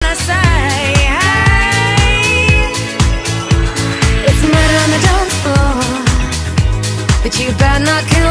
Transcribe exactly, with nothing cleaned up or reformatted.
my side. It's murder on the dance floor, but you better not kill